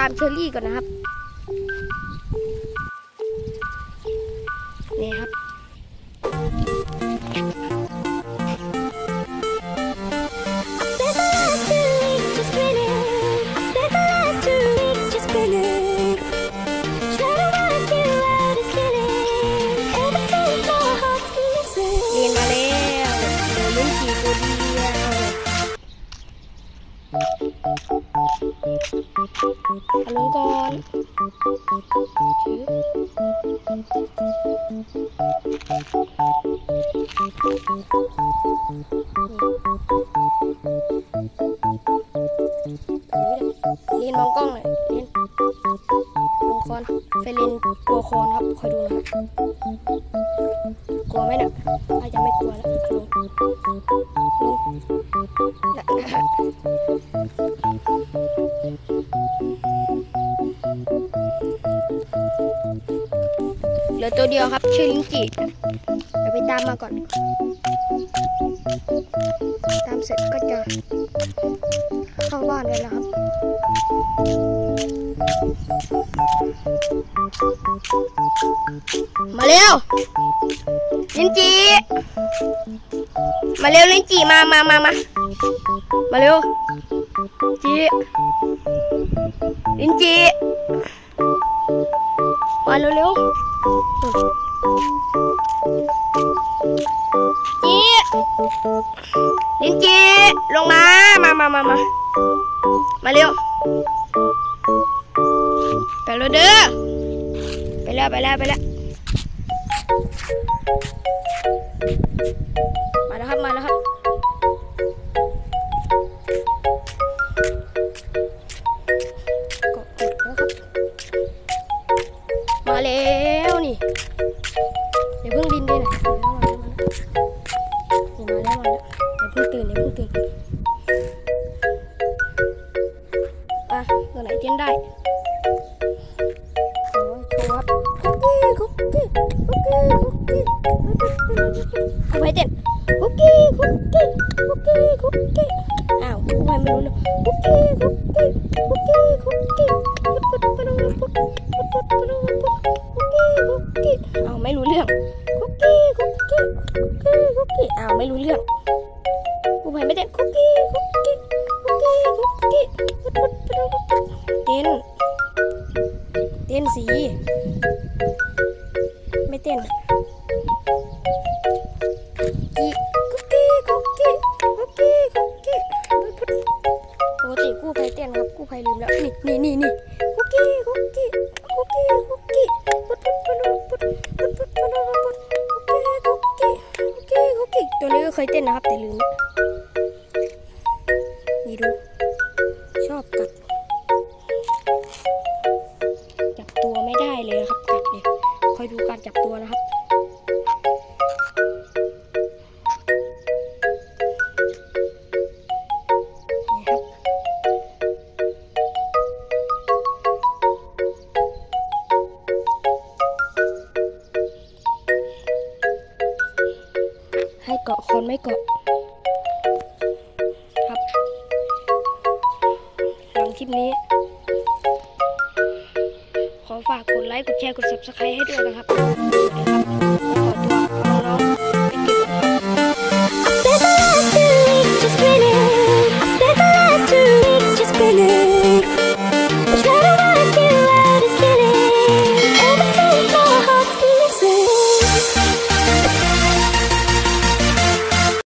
าร์มเชอรี่ก่อนนะครับนี่ครับเอาลงก่อนเรียนมองกล้องหน่อยเรียนลงคอนเฟรนกลัวคอนครับคอยดูนะครับกลัวไหมเนี่ยอาจจะไม่กลัวแล้วลงเหลือตัวเดียวครับชื่อลิงจิเดี๋ยวไปตามมาก่อนตามเสร็จก็จะเข้าบ้านเลยนะครับมาเร็วลินจิมาเร็วลินจิมาเร็วจิลินจิมาเร็วจิลินจิลงมาเร็วไปแล้วเด้อไปแล้วมาแล้วครับมาแล้วนี่เดี๋ยวเพิ่งบินไปไหนมาแล้วเดี๋ยวเพิ่งตื่นอ่ะตัวไหนเต้นได้โอ้ยโชว์ครับคุกกี้เอาไปเต้นคุกกี้อ้าวทำไมไม่รู้เลยคุกกี้อ้าวไม่รู้เรื่องคุกกี้อ้าวไม่รู้เรื่องกูไปไม่เต้นคุกกี้เต้นสิไม่เต้นปกติกู้ภัยเต้นครับกู้ภัยลืมแล้วนี่คุกกี้ตัวนี้ก็เคยเต้นนะครับแต่ลืมนี่ดูชอบกัดจับตัวไม่ได้เลยครับกัดเลยคอยดูการจับตัวนะครับให้เกาะคอนไม่เกาะครับหลังคลิปนี้ขอฝากกดไลค์กดแชร์กด Subscribe ให้ด้วยนะครับ